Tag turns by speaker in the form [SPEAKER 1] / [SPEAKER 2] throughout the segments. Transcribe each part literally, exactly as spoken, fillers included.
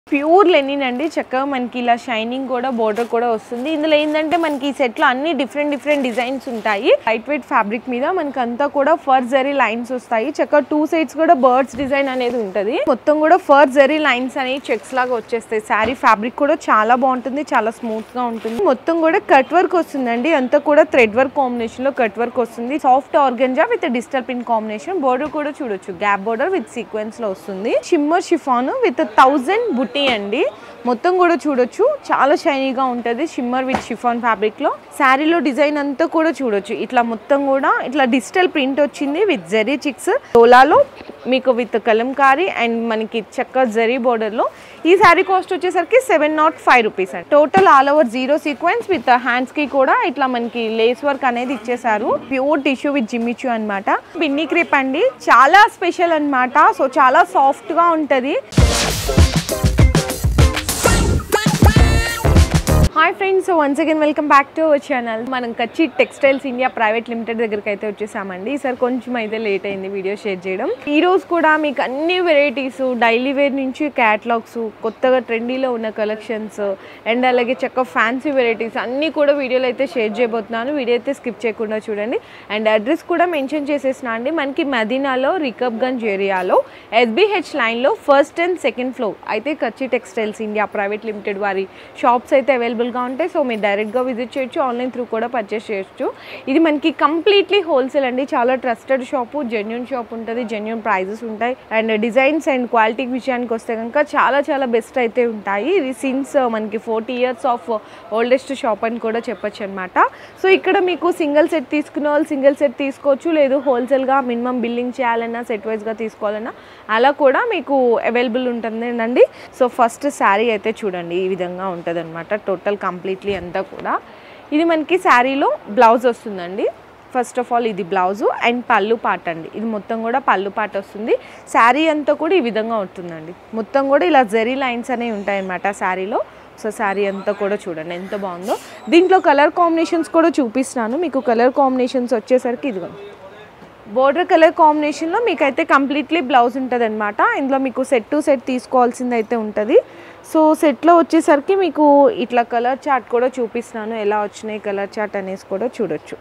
[SPEAKER 1] Pure linen అండి. చక్కగా మనకి ఇలా షైనింగ్ కూడా బోర్డర్ కూడా వస్తుంది. ఇందులో ఏంటంటే మనకి ఈ సెట్లో అన్ని డిఫరెంట్ డిఫరెంట్ డిజైన్స్ ఉంటాయి. లైట్ వెయిట్ ఫ్యాబ్రిక్ మీద మనకి అంతా కూడా ఫర్ జరీ లైన్స్ వస్తాయి. చక్కగా టూ సైడ్స్ కూడా బర్డ్స్ డిజైన్ అనేది ఉంటుంది. మొత్తం కూడా ఫర్ జరీ లైన్స్ అనేవి చెక్స్ లాగా వచ్చేస్తాయి. శారీ ఫ్యాబ్రిక్ కూడా చాలా బాగుంటుంది, చాలా స్మూత్ గా ఉంటుంది. మొత్తం కూడా కట్ వర్క్ వస్తుందండి. అంతా కూడా థ్రెడ్ వర్క్ కాంబినేషన్ లో కట్ వర్క్ వస్తుంది. Soft organza with digital pin combination. Border కూడా చూడొచ్చు, గ్యాప్ బోర్డర్ విత్ సీక్వెన్స్ లో వస్తుంది. షిమ్మర్ షిఫాన్ విత్ థౌజండ్ బుట్టి అండి. మొత్తం కూడా చూడొచ్చు, చాలా షైనీగా ఉంటుంది. షిమ్మర్ విత్ షిఫాన్ ఫ్యాబ్రిక్ లో శారీలో డిజైన్ అంతా కూడా చూడొచ్చు. ఇట్లా మొత్తం కూడా ఇట్లా డిజిటల్ ప్రింట్ వచ్చింది విత్ జరీ చిక్స్. డోలాలో మీకు విత్ కలంకారీ అండ్ మనకి చక్క జరీ బోర్డర్ లో. ఈ శారీ కాస్ట్ వచ్చేసరికి సెవెన్ నాట్ ఫైవ్ రూపీస్ అండి. Total all over zero sequence with hands కి కూడా ఇట్లా మనకి లేస్ వర్క్ అనేది ఇచ్చేసారు. ప్యూర్ టిష్యూ విత్ జిమ్మిచూ అనమాట. బిన్నీ క్రేప్ అండి, చాలా స్పెషల్ అనమాట. సో చాలా సాఫ్ట్ గా ఉంటది. Hi friends, so once again welcome back to our channel. మనం Kachchi textiles India private limited దగ్గరికి అయితే వచ్చేసామండి. ఈసారి కొంచెం అయితే లేట్ అయింది వీడియో షేర్ చేయడం. ఈ రోజు కూడా మీకు అన్ని వెరైటీస్ డైలీ వేర్ నుంచి క్యాటలాగ్స్, కొత్తగా ట్రెండీలో ఉన్న కలెక్షన్స్ అండ్ అలాగే చక్క ఫ్యాన్సీ వెరైటీస్ అన్నీ కూడా వీడియోలో అయితే షేర్ చేయబోతున్నాను. వీడియో అయితే స్కిప్ చేయకుండా చూడండి. అండ్ అడ్రస్ కూడా మెన్షన్ చేసేసిన అండి. మనకి మదీనాలో రికబ్గంజ్ ఏరియాలో ఎస్బీహెచ్ లైన్లో ఫస్ట్ అండ్ సెకండ్ ఫ్లోర్ అయితే Kachchi textiles India private limited వారి షాప్స్ అయితే అవైలబుల్ గా ఉంటాయి. సో మీరు డైరెక్ట్గా విజిట్ చేయొచ్చు, ఆన్లైన్ త్రూ కూడా పర్చేస్ చేయొచ్చు. ఇది మనకి కంప్లీట్లీ హోల్సేల్ అండి. చాలా ట్రస్టెడ్ షాపు, జెన్యూన్ షాప్ ఉంటుంది, జెన్యూన్ ప్రైజెస్ ఉంటాయి. అండ్ డిజైన్స్ అండ్ క్వాలిటీ విషయానికి వస్తే కనుక చాలా చాలా బెస్ట్ అయితే ఉంటాయి. ఇది సిన్స్ మనకి forty years of oldest shop అని కూడా చెప్పొచ్చు అనమాట. సో ఇక్కడ మీకు సింగిల్ సెట్ తీసుకున్న వాళ్ళు సింగిల్ సెట్ తీసుకోవచ్చు, లేదు హోల్సేల్గా మినిమం బిల్లింగ్ చేయాలన్నా సెట్ వైజ్గా తీసుకోవాలన్నా అలా కూడా మీకు అవైలబుల్ ఉంటుందండి. సో ఫస్ట్ శారీ అయితే చూడండి, ఈ విధంగా ఉంటుంది అనమాట. టోటల్ కంప్లీట్లీ అంతా కూడా ఇది మనకి శారీలో బ్లౌజ్ వస్తుందండి. ఫస్ట్ ఆఫ్ ఆల్ ఇది బ్లౌజు అండ్ పళ్ళు పాట అండి. ఇది మొత్తం కూడా పళ్ళు పాట వస్తుంది. శారీ అంతా కూడా ఈ విధంగా ఉంటుందండి. మొత్తం కూడా ఇలా జరీ లైన్స్ అనేవి ఉంటాయన్నమాట శారీలో. సో శారీ అంతా కూడా చూడండి ఎంత బాగుందో. దీంట్లో కలర్ కాంబినేషన్స్ కూడా చూపిస్తున్నాను మీకు. కలర్ కాంబినేషన్స్ వచ్చేసరికి ఇదిగో బోర్డర్ కలర్ కాంబినేషన్లో మీకైతే కంప్లీట్లీ బ్లౌజ్ ఉంటుంది అనమాట. ఇందులో మీకు సెట్ టు సెట్ తీసుకోవాల్సింది అయితే ఉంటుంది. సో సెట్లో వచ్చేసరికి మీకు ఇట్లా కలర్ చార్ట్ కూడా చూపిస్తున్నాను, ఎలా వచ్చినాయి కలర్ చార్ట్ అనేసి కూడా చూడొచ్చు.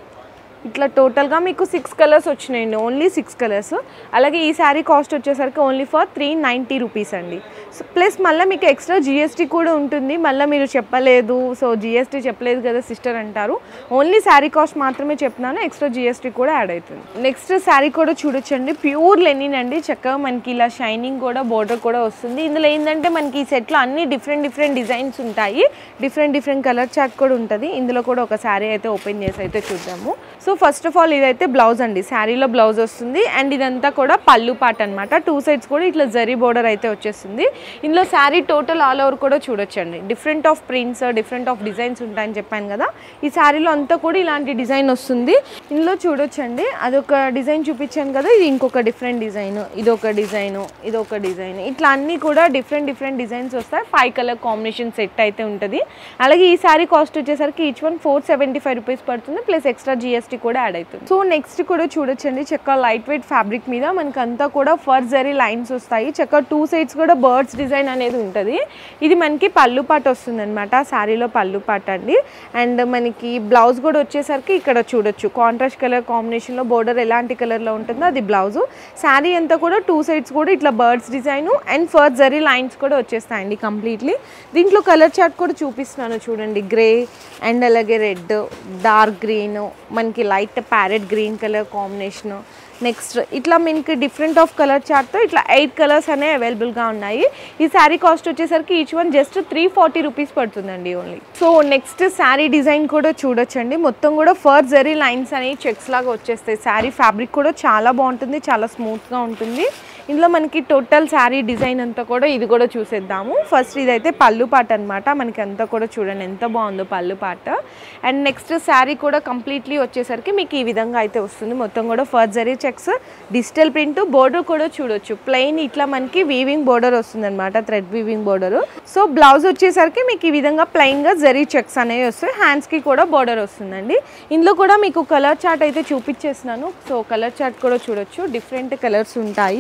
[SPEAKER 1] ఇట్లా టోటల్గా మీకు సిక్స్ కలర్స్ వచ్చినాయండి, ఓన్లీ సిక్స్ కలర్స్. అలాగే ఈ శారీ కాస్ట్ వచ్చేసరికి only for three ninety rupees అండి. సో ప్లస్ మళ్ళీ మీకు ఎక్స్ట్రా జిఎస్టీ కూడా ఉంటుంది. మళ్ళీ మీరు చెప్పలేదు, సో జిఎస్టీ చెప్పలేదు కదా సిస్టర్ అంటారు. ఓన్లీ శారీ కాస్ట్ మాత్రమే చెప్తున్నాను, ఎక్స్ట్రా జిఎస్టీ కూడా యాడ్ అవుతుంది. నెక్స్ట్ శారీ కూడా చూడొచ్చండి. ప్యూర్ లెనిన్ అండి. చక్కగా మనకి ఇలా షైనింగ్ కూడా బోర్డర్ కూడా వస్తుంది. ఇందులో ఏంటంటే మనకి ఈ సెట్లో అన్ని డిఫరెంట్ డిఫరెంట్ డిజైన్స్ ఉంటాయి. డిఫరెంట్ డిఫరెంట్ కలర్ చార్ట్ కూడా ఉంటుంది. ఇందులో కూడా ఒక శారీ అయితే ఓపెన్ చేసి అయితే చూద్దాము. సో ఫస్ట్ ఆఫ్ ఆల్ ఇదైతే బ్లౌజ్ అండి. శారీలో బ్లౌజ్ వస్తుంది అండ్ ఇదంతా కూడా పళ్ళు పాట అనమాట. టూ సైడ్స్ కూడా ఇట్లా జరీ బోర్డర్ అయితే వచ్చేస్తుంది. ఇందులో శారీ టోటల్ ఆల్ ఓవర్ కూడా చూడొచ్చండి. Different of prints, different of designs ఉంటాయని చెప్పాను కదా. ఈ శారీలో అంతా కూడా ఇలాంటి డిజైన్ వస్తుంది. ఇందులో చూడొచ్చండి, అదొక డిజైన్ చూపించాను కదా, ఇది ఇంకొక డిఫరెంట్ డిజైన్, ఇదొక డిజైన్, ఇదొక డిజైన్, ఇట్లా అన్నీ కూడా డిఫరెంట్ డిఫరెంట్ డిజైన్స్ వస్తాయి. ఫైవ్ కలర్ కాంబినేషన్ సెట్ అయితే ఉంటుంది. అలాగే ఈ శారీ కాస్ట్ వచ్చేసరికి each one four seventy five rupees పడుతుంది, ప్లస్ ఎక్స్ట్రా జిఎస్టీ కూడా యాడ్ అవుతుంది. సో నెక్స్ట్ కూడా చూడొచ్చండి, చక్క లైట్ వెయిట్ ఫ్యాబ్రిక్ మీద మనకి అంతా కూడా ఫర్ జరీ లైన్స్ వస్తాయి. చక్క టూ సైడ్స్ కూడా బర్డ్స్ డిజైన్ అనేది ఉంటుంది. ఇది మనకి పళ్ళు పాట వస్తుంది అనమాట. శారీలో పళ్ళు పాట అండి. అండ్ మనకి బ్లౌజ్ కూడా వచ్చేసరికి ఇక్కడ చూడొచ్చు, కాంట్రాస్ట్ కలర్ కాంబినేషన్లో బోర్డర్ ఎలాంటి కలర్లో ఉంటుందో అది బ్లౌజు. శారీ అంతా కూడా టూ సైడ్స్ కూడా ఇట్లా birds design and pure zari lines కూడా వచ్చేస్తాయండి కంప్లీట్లీ. దీంట్లో కలర్ చార్ట్ కూడా చూపిస్తున్నాను చూడండి. గ్రే అండ్ అలాగే రెడ్, డార్క్ గ్రీన్, మనకి light parrot green colour combination. Next ఇట్లా మనకి డిఫరెంట్ ఆఫ్ కలర్ చార్ట్తో ఇట్లా ఎయిట్ కలర్స్ అనేవి అవైలబుల్గా ఉన్నాయి. ఈ శారీ కాస్ట్ వచ్చేసరికి each one just three forty rupees పడుతుందండి only. So next sari design కూడా చూడొచ్చండి. మొత్తం కూడా ఫర్ జరీ లైన్స్ అనేవి చెక్స్ లాగా వచ్చేస్తాయి. శారీ ఫ్యాబ్రిక్ కూడా చాలా బాగుంటుంది, చాలా స్మూత్గా ఉంటుంది. ఇందులో మనకి టోటల్ శారీ డిజైన్ అంతా కూడా ఇది కూడా చూసేద్దాము. ఫస్ట్ ఇదైతే పళ్ళు పాట అనమాట. మనకి అంతా కూడా చూడండి ఎంత బాగుందో పళ్ళు పాట. అండ్ నెక్స్ట్ శారీ కూడా కంప్లీట్లీ వచ్చేసరికి మీకు ఈ విధంగా అయితే వస్తుంది. మొత్తం కూడా pure zari checks, digital print, border కూడా చూడొచ్చు. ప్లెయిన్ ఇట్లా మనకి వీవింగ్ బోర్డర్ వస్తుంది అనమాట, thread weaving border. So blouse వచ్చేసరికి మీకు ఈ విధంగా ప్లెయిన్గా జరీ చెక్స్ అనేవి వస్తాయి. హ్యాండ్స్కి కూడా బోర్డర్ వస్తుందండి. ఇందులో కూడా మీకు కలర్ చార్ట్ అయితే చూపించేస్తున్నాను. సో కలర్ చార్ట్ కూడా చూడొచ్చు, డిఫరెంట్ కలర్స్ ఉంటాయి.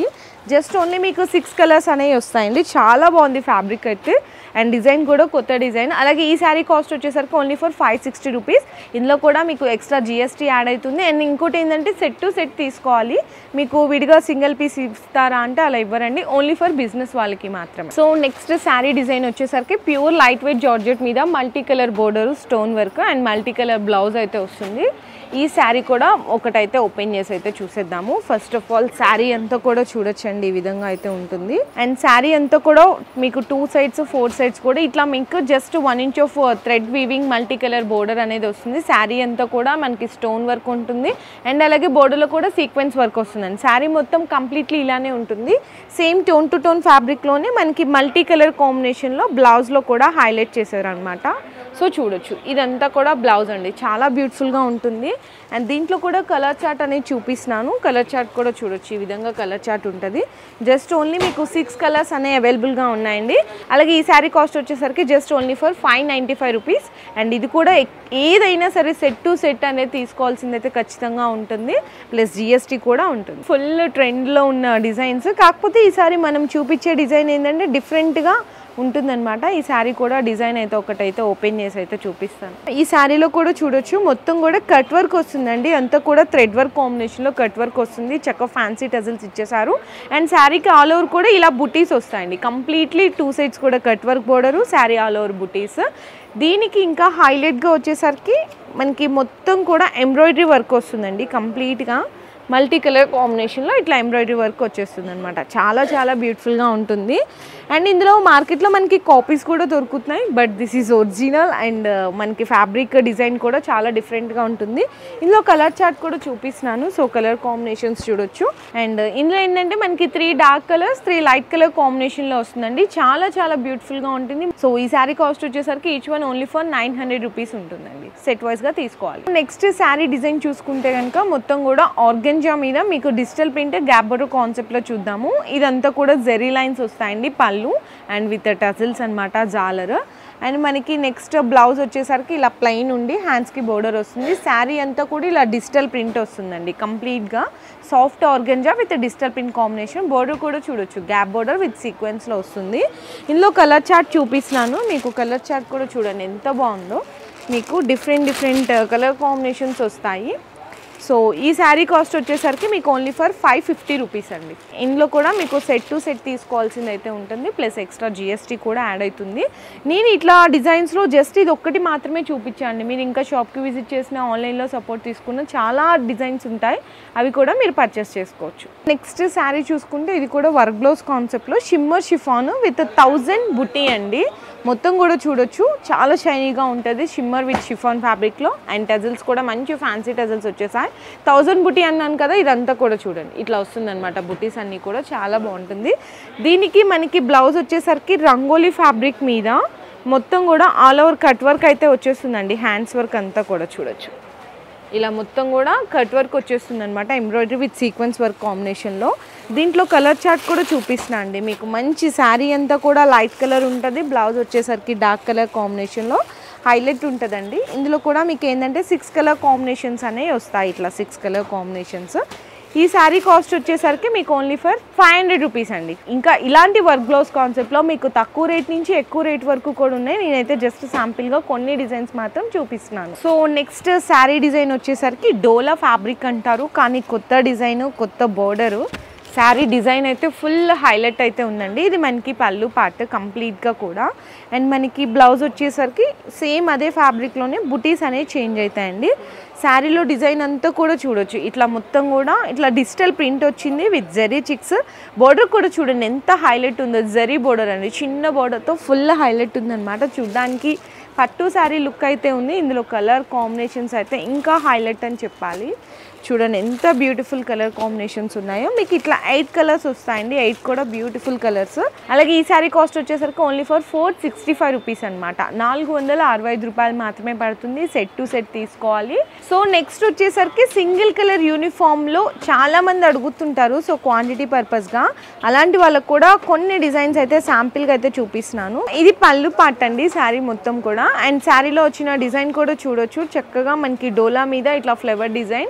[SPEAKER 1] జస్ట్ ఓన్లీ మీకు సిక్స్ కలర్స్ అనేవి వస్తాయండి. చాలా బాగుంది ఫ్యాబ్రిక్ అయితే, అండ్ డిజైన్ కూడా కొత్త డిజైన్. అలాగే ఈ శారీ కాస్ట్ వచ్చేసరికి only for five sixty rupees. ఇందులో కూడా మీకు ఎక్స్ట్రా జిఎస్టీ యాడ్ అవుతుంది. అండ్ ఇంకోటి ఏంటంటే సెట్ టు సెట్ తీసుకోవాలి, మీకు విడిగా సింగిల్ పీస్ ఇస్తారా అంటే అలా ఇవ్వరండి, ఓన్లీ ఫర్ బిజినెస్ వాళ్ళకి మాత్రమే. సో నెక్స్ట్ శారీ డిజైన్ వచ్చేసరికి ప్యూర్ లైట్ వెయిట్ జార్జెట్ మీద multi colour border, stone work and multi colour blouse అయితే వస్తుంది. ఈ శారీ కూడా ఒకటైతే ఓపెన్ చేసి అయితే చూసేద్దాము. ఫస్ట్ ఆఫ్ ఆల్ శారీ అంతా కూడా చూడొచ్చండి, ఈ విధంగా అయితే ఉంటుంది. అండ్ శారీ అంతా కూడా మీకు టూ సైడ్స్ ఫోర్ సైడ్స్ కూడా ఇట్లా మీకు just one inch of thread weaving multi colour border అనేది వస్తుంది. శారీ అంతా కూడా మనకి స్టోన్ వర్క్ ఉంటుంది అండ్ అలాగే బోర్డర్లో కూడా సీక్వెన్స్ వర్క్ వస్తుందండి. శారీ మొత్తం కంప్లీట్లీ ఇలానే ఉంటుంది. సేమ్ టోన్ టు టోన్ ఫ్యాబ్రిక్లోనే మనకి మల్టీ కలర్ కాంబినేషన్లో బ్లౌజ్లో కూడా హైలైట్ చేశారు అనమాట. సో చూడొచ్చు, ఇదంతా కూడా బ్లౌజ్ అండి, చాలా బ్యూటిఫుల్గా ఉంటుంది. అండ్ దీంట్లో కూడా కలర్ చార్ట్ అనేది చూపిస్తున్నాను. కలర్ చార్ట్ కూడా చూడొచ్చు, ఈ విధంగా కలర్ చార్ట్ ఉంటుంది. జస్ట్ ఓన్లీ మీకు సిక్స్ కలర్స్ అనేవి అవైలబుల్గా ఉన్నాయండి. అలాగే ఈ శారీ కాస్ట్ వచ్చేసరికి just only for five ninety five rupees. And ఇది కూడా ఏదైనా సరే సెట్ టు సెట్ అనేది తీసుకోవాల్సింది అయితే ఖచ్చితంగా ఉంటుంది, ప్లస్ జిఎస్టీ కూడా ఉంటుంది. ఫుల్ ట్రెండ్లో ఉన్న డిజైన్స్, కాకపోతే ఈసారి మనం చూపించే డిజైన్ ఏంటంటే డిఫరెంట్గా ఉంటుందన్నమాట. ఈ శారీ కూడా డిజైన్ అయితే ఒకటైతే ఓపెన్ చేసి అయితే చూపిస్తాను. ఈ శారీలో కూడా చూడొచ్చు, మొత్తం కూడా కట్ వర్క్ వస్తుందండి, అంతా కూడా థ్రెడ్ వర్క్ కాంబినేషన్లో కట్ వర్క్ వస్తుంది. చక్క ఫ్యాన్సీ టజల్స్ ఇచ్చేసారు. అండ్ శారీకి ఆల్ ఓవర్ కూడా ఇలా బుటీస్ వస్తాయండి, కంప్లీట్లీ టూ సైడ్స్ కూడా cut work border, sari all over బుటీస్. దీనికి ఇంకా హైలైట్గా వచ్చేసరికి మనకి మొత్తం కూడా ఎంబ్రాయిడరీ వర్క్ వస్తుందండి, కంప్లీట్గా మల్టీ కలర్ కాంబినేషన్లో ఇట్లా ఎంబ్రాయిడరీ వర్క్ వచ్చేస్తుంది అనమాట. చాలా చాలా బ్యూటిఫుల్గా ఉంటుంది. అండ్ ఇందులో మార్కెట్లో మనకి కాపీస్ కూడా దొరుకుతున్నాయి, but this is original. And మనకి ఫ్యాబ్రిక్ డిజైన్ కూడా చాలా డిఫరెంట్గా ఉంటుంది. ఇందులో కలర్ చార్ట్ కూడా చూపిస్తున్నాను, సో కలర్ కాంబినేషన్స్ చూడొచ్చు. అండ్ ఇందులో ఏంటంటే మనకి three dark colours three light colour కాంబినేషన్లో వస్తుందండి, చాలా చాలా బ్యూటిఫుల్గా ఉంటుంది. సో ఈ శారీ కాస్ట్ వచ్చేసరికి each one only for nine hundred rupees ఉంటుందండి, సెట్ వైజ్గా తీసుకోవాలి. నెక్స్ట్ శారీ డిజైన్ చూసుకుంటే కనుక మొత్తం కూడా ఆర్గన్ మీద మీకు digital print gap border concept లో చూద్దాము. ఇదంతా కూడా జెరీ లైన్స్ వస్తాయండి పళ్ళు, అండ్ విత్ టజిల్స్ అన్నమాట, జాలర్. అండ్ మనకి నెక్స్ట్ బ్లౌజ్ వచ్చేసరికి ఇలా ప్లెయిన్ ఉండి హ్యాండ్స్కి బోర్డర్ వస్తుంది. శారీ అంతా కూడా ఇలా డిజిటల్ ప్రింట్ వస్తుందండి, కంప్లీట్గా soft organza with digital print combination. Border కూడా చూడొచ్చు, గ్యాప్ బోర్డర్ విత్ సీక్వెన్స్లో వస్తుంది. ఇందులో కలర్ చార్ట్ చూపిస్తున్నాను, మీకు కలర్ చార్ట్ కూడా చూడండి ఎంత బాగుందో. మీకు డిఫరెంట్ డిఫరెంట్ కలర్ కాంబినేషన్స్ వస్తాయి. సో ఈ శారీ కాస్ట్ వచ్చేసరికి మీకు only for five fifty rupees అండి. ఇందులో కూడా మీకు సెట్ టు సెట్ తీసుకోవాల్సింది అయితే ఉంటుంది, ప్లస్ ఎక్స్ట్రా జిఎస్టీ కూడా యాడ్ అవుతుంది. నేను ఇట్లా డిజైన్స్లో జస్ట్ ఇది ఒక్కటి మాత్రమే చూపించాను, మీరు ఇంకా షాప్కి విజిట్ చేసిన ఆన్లైన్లో సపోర్ట్ తీసుకున్న చాలా డిజైన్స్ ఉంటాయి, అవి కూడా మీరు పర్చేస్ చేసుకోవచ్చు. నెక్స్ట్ శారీ చూసుకుంటే ఇది కూడా వర్క్ బ్లౌజ్ కాన్సెప్ట్లో షిమ్మర్ షిఫాన్ విత్ థౌజండ్ బుటీ అండి. మొత్తం కూడా చూడొచ్చు, చాలా షైనీగా ఉంటుంది షిమ్మర్ విత్ షిఫాన్ ఫ్యాబ్రిక్లో. అండ్ టజల్స్ కూడా మంచి ఫ్యాన్సీ టజల్స్ వచ్చేసాయి. థౌజండ్ బుటీ అన్నాను కదా, ఇదంతా కూడా చూడండి ఇట్లా వస్తుంది అనమాట, బుటీస్ అన్నీ కూడా చాలా బాగుంటుంది. దీనికి మనకి బ్లౌజ్ వచ్చేసరికి రంగోలీ ఫ్యాబ్రిక్ మీద మొత్తం కూడా ఆల్ ఓవర్ కట్ వర్క్ అయితే వచ్చేస్తుందండి, హ్యాండ్స్ వర్క్ అంతా కూడా చూడొచ్చు. ఇలా మొత్తం కూడా కట్ వర్క్ వచ్చేస్తుంది అనమాట, ఎంబ్రాయిడరీ విత్ సీక్వెన్స్ వర్క్ కాంబినేషన్లో. దీంట్లో కలర్ చార్ట్ కూడా చూపిస్తున్నా అండి మీకు. మంచి శారీ అంతా కూడా లైట్ కలర్ ఉంటుంది, బ్లౌజ్ వచ్చేసరికి డార్క్ కలర్ కాంబినేషన్లో హైలైట్ ఉంటుందండి. ఇందులో కూడా మీకు ఏంటంటే సిక్స్ కలర్ కాంబినేషన్స్ అనేవి వస్తాయి, ఇట్లా సిక్స్ కలర్ కాంబినేషన్స్. ఈ శారీ కాస్ట్ వచ్చేసరికి మీకు only for five hundred rupees అండి. ఇంకా ఇలాంటి వర్క్ బ్లౌజ్ కాన్సెప్ట్లో మీకు తక్కువ రేట్ నుంచి ఎక్కువ రేట్ వరకు కూడా ఉన్నాయి. నేనైతే జస్ట్ శాంపిల్గా కొన్ని డిజైన్స్ మాత్రం చూపిస్తున్నాను. సో నెక్స్ట్ శారీ డిజైన్ వచ్చేసరికి డోలా ఫ్యాబ్రిక్ అంటారు, కానీ కొత్త డిజైన్ కొత్త బోర్డరు. శారీ డిజైన్ అయితే ఫుల్ హైలైట్ అయితే ఉందండి. ఇది మనకి పళ్ళు పార్ట్ కంప్లీట్గా కూడా. అండ్ మనకి బ్లౌజ్ వచ్చేసరికి సేమ్ అదే ఫ్యాబ్రిక్లోనే బుటీస్ అనేవి చేంజ్ అవుతాయండి. శారీలో డిజైన్ అంతా కూడా చూడొచ్చు, ఇట్లా మొత్తం కూడా ఇట్లా డిజిటల్ ప్రింట్ వచ్చింది విత్ జరీ చిక్స్. బోర్డర్ కూడా చూడండి ఎంత హైలైట్ ఉందో, జరీ బోర్డర్ అండి, చిన్న బోర్డర్తో ఫుల్ హైలైట్ ఉందన్నమాట. చూడడానికి పట్టు శారీ లుక్ అయితే ఉంది. ఇందులో కలర్ కాంబినేషన్స్ అయితే ఇంకా హైలైట్ అని చెప్పాలి. చూడండి ఎంత బ్యూటిఫుల్ కలర్ కాంబినేషన్స్ ఉన్నాయో. మీకు ఇట్లా ఎయిట్ కలర్స్ వస్తాయండి, ఎయిట్ కూడా బ్యూటిఫుల్ కలర్స్. అలాగే ఈ శారీ కాస్ట్ వచ్చేసరికి only for four sixty five rupees అనమాట, నాలుగు వందల అరవై ఐదు రూపాయలు మాత్రమే పడుతుంది. సెట్ టు సెట్ తీసుకోవాలి. సో నెక్స్ట్ వచ్చేసరికి సింగిల్ కలర్ యూనిఫామ్లో చాలా మంది అడుగుతుంటారు, సో క్వాంటిటీ పర్పస్గా అలాంటి వాళ్ళకు కూడా కొన్ని డిజైన్స్ అయితే శాంపిల్గా అయితే చూపిస్తున్నాను. ఇది పళ్ళు పార్ట్ అండి శారీ మొత్తం కూడా. అండ్ శారీలో వచ్చిన డిజైన్ కూడా చూడొచ్చు, చక్కగా మనకి డోలా మీద ఇట్లా flower design with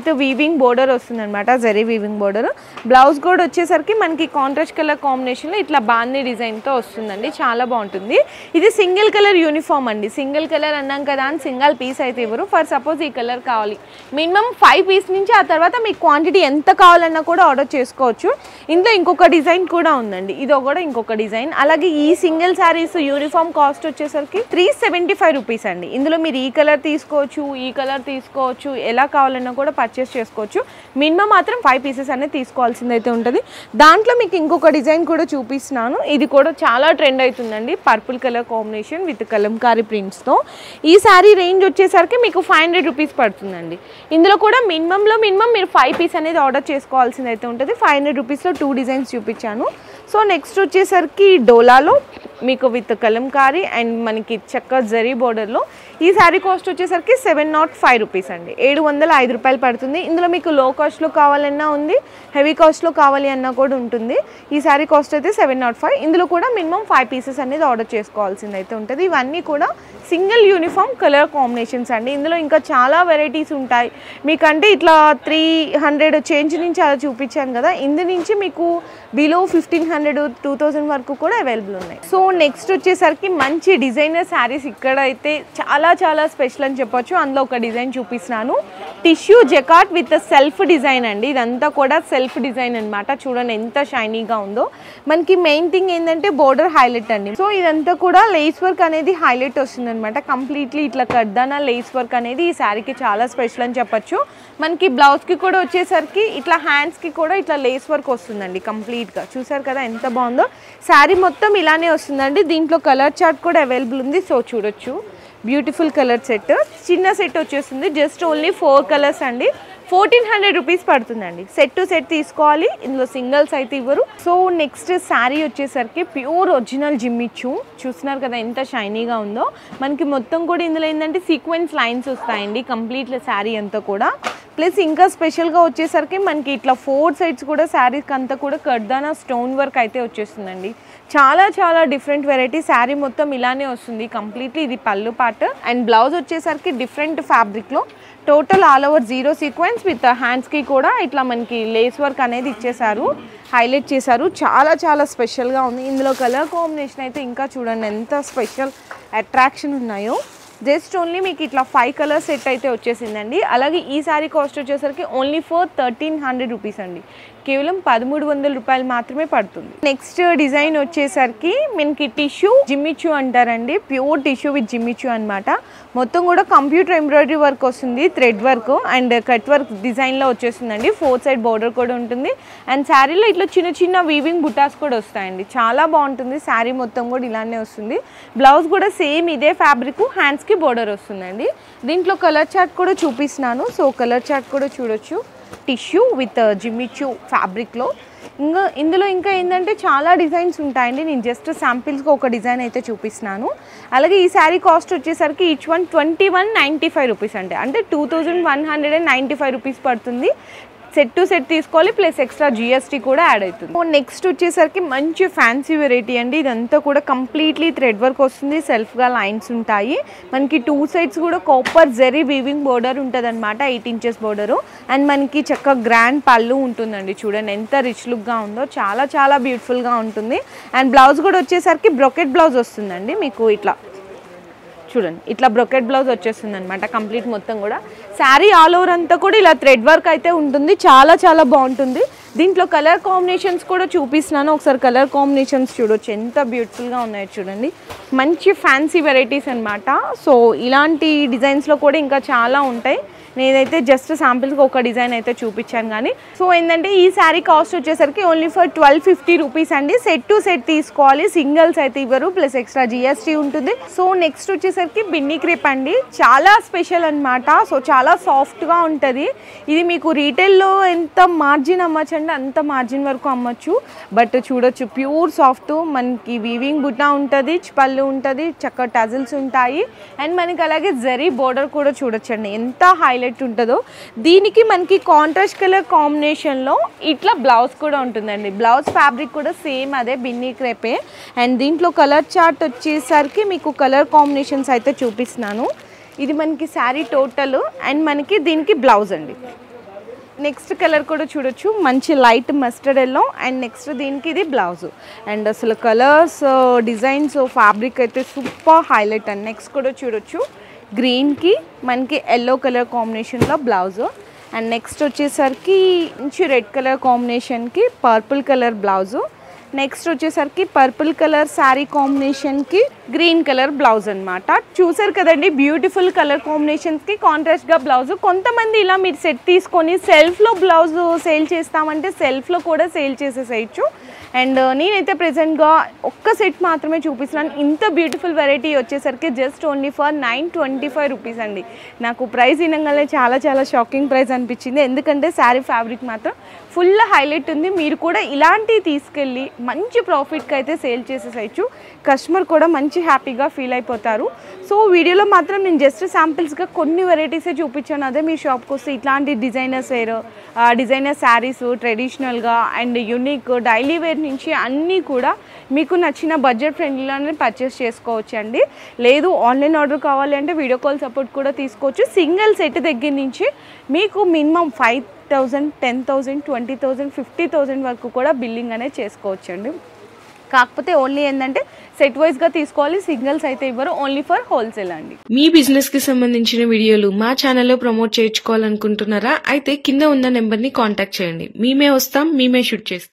[SPEAKER 1] with weaving border వస్తుంది అనమాట, జరీ వీవింగ్ బోర్డర్. బ్లౌజ్ కూడా వచ్చేసరికి మనకి కాంట్రాస్ట్ కలర్ కాంబినేషన్లో ఇట్లా బాందీ డిజైన్తో వస్తుందండి, చాలా బాగుంటుంది. ఇది సింగిల్ కలర్ యూనిఫామ్ అండి, సింగిల్ కలర్ అన్నాం కదా అని సింగిల్ పీస్ అయితే ఇవ్వరు. ఫర్ సపోజ్ ఈ కలర్ కావాలి, మినిమం ఫైవ్ పీస్ నుంచి ఆ తర్వాత మీకు క్వాంటిటీ ఎంత కావాలన్నా కూడా ఆర్డర్ చేసుకోవచ్చు. ఇందులో ఇంకొక డిజైన్ కూడా ఉందండి, ఇదో కూడా ఇంకొక డిజైన్. అలాగే ఈ సింగిల్ శారీస్ యూనిఫామ్ కాస్ట్ వచ్చేసరికి త్రీ సెవెంటీ ఫైవ్ రూపీస్ అండి. ఇందులో మీరు ఈ కలర్ తీసుకోవచ్చు, ఈ కలర్ తీసుకోవచ్చు, ఎలా కావాలన్నా కూడా పర్చేస్ చేసుకోవచ్చు. మినిమం మాత్రం ఫైవ్ పీసెస్ అనేది తీసుకోవాల్సింది అయితే ఉంటుంది. దాంట్లో మీకు ఇంకొక డిజైన్ కూడా చూపిస్తున్నాను, ఇది కూడా చాలా ట్రెండ్ అవుతుందండి, purple colour combination with kalamkari ప్రింట్స్తో. ఈ శారీ రేంజ్ వచ్చేసరికి మీకు ఫైవ్ హండ్రెడ్ రూపీస్ పడుతుందండి. ఇందులో కూడా మినిమంలో మినిమం మీరు ఫైవ్ పీస్ అనేది ఆర్డర్ చేసుకోవాల్సింది అయితే ఉంటుంది. ఫైవ్ హండ్రెడ్ రూపీస్లో టూ డిజైన్స్ చూపించాను. సో నెక్స్ట్ వచ్చేసరికి డోలాలో మీకు విత్ కలంకారీ అండ్ మనకి చక్క జరీ బోర్డర్లో ఈ శారీ కాస్ట్ వచ్చేసరికి సెవెన్ నాట్ ఫైవ్ రూపీస్ అండి, ఏడు వందల ఐదు రూపాయలు పడుతుంది. ఇందులో మీకు లో కాస్ట్లో కావాలన్నా ఉంది, హెవీ కాస్ట్లో కావాలి అన్నా కూడా ఉంటుంది. ఈ శారీ కాస్ట్ అయితే సెవెన్ నాట్ ఫైవ్. ఇందులో కూడా మినిమం ఫైవ్ పీసెస్ అనేది ఆర్డర్ చేసుకోవాల్సింది అయితే ఉంటుంది. ఇవన్నీ కూడా సింగిల్ యూనిఫామ్ కలర్ కాంబినేషన్స్ అండి. ఇందులో ఇంకా చాలా వెరైటీస్ ఉంటాయి. మీకంటే ఇట్లా త్రీ హండ్రెడ్ చేంజ్ నుంచి అలా చూపించాను కదా, ఇందు నుంచి మీకు below fifteen hundred two thousand వరకు కూడా అవైలబుల్ ఉన్నాయి. సో నెక్స్ట్ వచ్చేసరికి మంచి డిజైనర్ శారీస్ ఇక్కడ అయితే చాలా చాలా స్పెషల్ అని చెప్పొచ్చు. అందులో ఒక డిజైన్ చూపిస్తున్నాను, tissue jacquard with self design అండి. ఇదంతా కూడా సెల్ఫ్ డిజైన్ అనమాట, చూడండి ఎంత షైనీగా ఉందో. మనకి మెయిన్ థింగ్ ఏంటంటే బోర్డర్ హైలైట్ అండి. సో ఇదంతా కూడా లేస్ వర్క్ అనేది హైలైట్ వస్తుంది అనమాట, కంప్లీట్లీ ఇట్లా కడ్దానా లేస్ వర్క్ అనేది ఈ శారీకి చాలా స్పెషల్ అని చెప్పొచ్చు. మనకి బ్లౌజ్కి కూడా వచ్చేసరికి ఇట్లా హ్యాండ్స్కి కూడా ఇట్లా లేస్ వర్క్ వస్తుందండి కంప్లీట్గా. చూసారు కదా ఎంత బాగుందో. శారీ మొత్తం ఇలానే వస్తుందండి. దీంట్లో కలర్ చార్ట్ కూడా అవైలబుల్ ఉంది, సో చూడొచ్చు. బ్యూటిఫుల్ కలర్ సెట్, చిన్న సెట్ వచ్చేస్తుంది, జస్ట్ ఓన్లీ ఫోర్ కలర్స్ అండి. ఫోర్టీన్ హండ్రెడ్ రూపీస్ పడుతుందండి. సెట్ టు సెట్ తీసుకోవాలి, ఇందులో సింగిల్స్ అయితే ఇవ్వరు. సో నెక్స్ట్ శారీ వచ్చేసరికి ప్యూర్ ఒరిజినల్ జిమ్మిచ్చు, చూస్తున్నారు కదా ఎంత షైనీగా ఉందో. మనకి మొత్తం కూడా ఇందులో ఏంటంటే సీక్వెన్స్ లైన్స్ వస్తాయండి కంప్లీట్ శారీ అంతా కూడా. ప్లస్ ఇంకా స్పెషల్గా వచ్చేసరికి మనకి ఇట్లా ఫోర్ సైడ్స్ కూడా శారీకి అంతా కూడా కడ్దానా స్టోన్ వర్క్ అయితే వచ్చేస్తుందండి. చాలా చాలా డిఫరెంట్ వెరైటీ. శారీ మొత్తం ఇలానే వస్తుంది కంప్లీట్లీ. ఇది పళ్ళు పార్ట్ అండ్ బ్లౌజ్ వచ్చేసరికి డిఫరెంట్ ఫ్యాబ్రిక్లో total all over zero sequence with హ్యాండ్స్కి కూడా ఇట్లా మనకి లేస్ వర్క్ అనేది ఇచ్చేసారు, హైలైట్ చేశారు. చాలా చాలా స్పెషల్గా ఉంది. ఇందులో కలర్ కాంబినేషన్ అయితే ఇంకా చూడండి ఎంత స్పెషల్ అట్రాక్షన్ ఉన్నాయో. జస్ట్ ఓన్లీ మీకు ఇట్లా ఫైవ్ కలర్ సెట్ అయితే వచ్చేసిందండి. అలాగే ఈ శారీ కాస్ట్ వచ్చేసరికి only for thirteen hundred rupees అండి, కేవలం పదమూడు వందల రూపాయలు మాత్రమే పడుతుంది. నెక్స్ట్ డిజైన్ వచ్చేసరికి మనకి టిష్యూ జిమ్మిచ్చు అంటారండి, ప్యూర్ టిష్యూ విత్ జిమ్మిచ్చు అనమాట. మొత్తం కూడా కంప్యూటర్ ఎంబ్రాయిడరీ వర్క్ వస్తుంది, thread work and cut work డిజైన్లో వచ్చేస్తుందండి. ఫోర్ సైడ్ బోర్డర్ కూడా ఉంటుంది అండ్ శారీలో ఇట్లా చిన్న చిన్న వీవింగ్ బుటాస్ కూడా వస్తాయండి, చాలా బాగుంటుంది. శారీ మొత్తం కూడా ఇలానే వస్తుంది. బ్లౌజ్ కూడా సేమ్ ఇదే ఫ్యాబ్రిక్, హ్యాండ్స్కి బోర్డర్ వస్తుందండి. దీంట్లో కలర్ చార్ట్ కూడా చూపిస్తున్నాను, సో కలర్ చార్ట్ కూడా చూడొచ్చు. టిష్యూ విత్ జిమ్మిచ్చు ఫ్యాబ్రిక్లో. ఇంకా ఇందులో ఇంకా ఏంటంటే చాలా డిజైన్స్ ఉంటాయండి, నేను జస్ట్ శాంపిల్స్గా ఒక డిజైన్ అయితే చూపిస్తున్నాను. అలాగే ఈ శారీ కాస్ట్ వచ్చేసరికి each one twenty one ninety five rupees అంటే అంటే two thousand one hundred and ninety five rupees పడుతుంది. సెట్ టు సెట్ తీసుకోవాలి, ప్లస్ ఎక్స్ట్రా జిఎస్టీ కూడా యాడ్ అవుతుంది. నెక్స్ట్ వచ్చేసరికి మంచి ఫ్యాన్సీ వెరైటీ అండి. ఇదంతా కూడా కంప్లీట్లీ థ్రెడ్ వర్క్ వస్తుంది, సెల్ఫ్గా లైన్స్ ఉంటాయి. మనకి టూ సైడ్స్ కూడా కాపర్ జరీ వీవింగ్ బోర్డర్ ఉంటుంది అనమాట, ఎయిట్ ఇంచెస్ బోర్డరు. అండ్ మనకి చక్కగా గ్రాండ్ పళ్ళు ఉంటుందండి, చూడండి ఎంత రిచ్ లుక్గా ఉందో, చాలా చాలా బ్యూటిఫుల్గా ఉంటుంది. అండ్ బ్లౌజ్ కూడా వచ్చేసరికి బ్రొకెట్ బ్లౌజ్ వస్తుందండి మీకు ఇట్లా చూడండి, ఇట్లా బ్రొకెట్ బ్లౌజ్ వచ్చేస్తుంది అనమాట కంప్లీట్ మొత్తం కూడా. శారీ ఆల్ ఓవర్ అంతా కూడా ఇలా థ్రెడ్ వర్క్ అయితే ఉంటుంది, చాలా చాలా బాగుంటుంది. దీంట్లో కలర్ కాంబినేషన్స్ కూడా చూపిస్తున్నాను, ఒకసారి కలర్ కాంబినేషన్స్ చూడొచ్చు ఎంత బ్యూటిఫుల్గా ఉన్నాయో చూడండి. మంచి ఫ్యాన్సీ వెరైటీస్ అనమాట. సో ఇలాంటి డిజైన్స్లో కూడా ఇంకా చాలా ఉంటాయి, నేనైతే జస్ట్ శాంపిల్స్కి ఒక డిజైన్ అయితే చూపించాను కానీ. సో ఏంటంటే ఈ శారీ కాస్ట్ వచ్చేసరికి only for twelve fifty rupees అండి. సెట్ టు సెట్ తీసుకోవాలి, సింగిల్స్ అయితే ఇవ్వరు, ప్లస్ ఎక్స్ట్రా జిఎస్టీ ఉంటుంది. సో నెక్స్ట్ వచ్చేసరికి బిన్నీ క్రేప్ అండి, చాలా స్పెషల్ అనమాట. సో చాలా సాఫ్ట్గా ఉంటుంది. ఇది మీకు రీటైల్లో ఎంత మార్జిన్ అమ్మచ్చు అంటే అంత మార్జిన్ వరకు అమ్మచ్చు. బట్ చూడొచ్చు ప్యూర్ సాఫ్ట్, మనకి వీవింగ్ బుట్టా ఉంటుంది, పళ్ళు ఉంటుంది, చక్క టజిల్స్ ఉంటాయి. అండ్ మనకి అలాగే జరీ బోర్డర్ కూడా చూడొచ్చండి ఎంత హైలైట్ ఉంటుందో. దీనికి మనకి కాంట్రాస్ట్ కలర్ కాంబినేషన్లో ఇట్లా బ్లౌజ్ కూడా ఉంటుందండి. బ్లౌజ్ ఫ్యాబ్రిక్ కూడా సేమ్ అదే బిన్నీ క్రేపే. అండ్ దీంట్లో కలర్ చార్ట్ వచ్చేసరికి మీకు కలర్ కాంబినేషన్స్ అయితే చూపిస్తున్నాను. ఇది మనకి శారీ టోటల్ అండ్ మనకి దీనికి బ్లౌజ్ అండి. నెక్స్ట్ కలర్ కూడా చూడొచ్చు, మంచి light mustard yellow. And next దీనికి ఇది బ్లౌజ్. అండ్ అసలు కలర్స్, డిజైన్స్, ఫ్యాబ్రిక్ అయితే సూపర్ హైలైట్ అండి. నెక్స్ట్ కూడా చూడొచ్చు, గ్రీన్కి మనకి ఎల్లో కలర్ కాంబినేషన్లో బ్లౌజ్. అండ్ నెక్స్ట్ వచ్చేసరికి మంచి రెడ్ కలర్ కాంబినేషన్కి పర్పుల్ కలర్ బ్లౌజు. నెక్స్ట్ వచ్చేసరికి పర్పుల్ కలర్ శారీ కాంబినేషన్కి గ్రీన్ కలర్ బ్లౌజ్ అనమాట. చూసారు కదండి, బ్యూటిఫుల్ కలర్ కాంబినేషన్స్కి కాంట్రాస్ట్గా బ్లౌజ్. కొంతమంది ఇలా మీరు సెట్ తీసుకొని సెల్ఫ్లో బ్లౌజ్ సేల్ చేస్తామంటే సెల్ఫ్లో కూడా సేల్ చేసేసేయచ్చు. అండ్ నేనైతే ప్రెజెంట్గా ఒక్క సెట్ మాత్రమే చూపిస్తున్నాను. ఇంత బ్యూటిఫుల్ వెరైటీ వచ్చేసరికి just only for nine twenty five rupees అండి. నాకు ప్రైస్ వినగానే చాలా చాలా షాకింగ్ ప్రైస్ అనిపించింది, ఎందుకంటే శారీ ఫ్యాబ్రిక్ మాత్రం ఫుల్ హైలైట్ ఉంది. మీరు కూడా ఇలాంటివి తీసుకెళ్ళి మంచి ప్రాఫిట్కి అయితే సేల్ చేసేసేయచ్చు. కస్టమర్ కూడా మంచి హ్యాపీగా ఫీల్ అయిపోతారు. సో వీడియోలో మాత్రం నేను జస్ట్ శాంపిల్స్గా కొన్ని వెరైటీసే చూపించాను. అదే మీ షాప్కి వస్తే ఇట్లాంటి డిజైనర్స్ వేర్, డిజైనర్ శారీస్, ట్రెడిషనల్గా అండ్ యూనిక్ డైలీ వేర్ నుంచి అన్నీ కూడా మీకు నచ్చిన బడ్జెట్ ఫ్రెండ్లీలోనే పర్చేస్ చేసుకోవచ్చు అండి. లేదు ఆన్లైన్ ఆర్డర్ కావాలి అంటే వీడియో కాల్ సపోర్ట్ కూడా తీసుకోవచ్చు. సింగిల్ సెట్ దగ్గర నుంచి మీకు minimum five thousand ten thousand twenty thousand fifty thousand వరకు కూడా బిల్లింగ్ అనేది చేసుకోవచ్చు అండి. కాకపోతే ఓన్లీ ఏంటంటే సెట్ వైజ్గా తీసుకోవాలి, సింగిల్స్ అయితే ఇవ్వరు, ఓన్లీ ఫర్ హోల్సేల్ అండి.
[SPEAKER 2] మీ బిజినెస్ కి సంబంధించిన వీడియోలు మా ఛానల్లో ప్రమోట్ చేయించుకోవాలనుకుంటున్నారా? అయితే కింద ఉన్న నెంబర్ ని కాంటాక్ట్ చేయండి. మేమే వస్తాం, మేమే షూట్ చేస్తాం.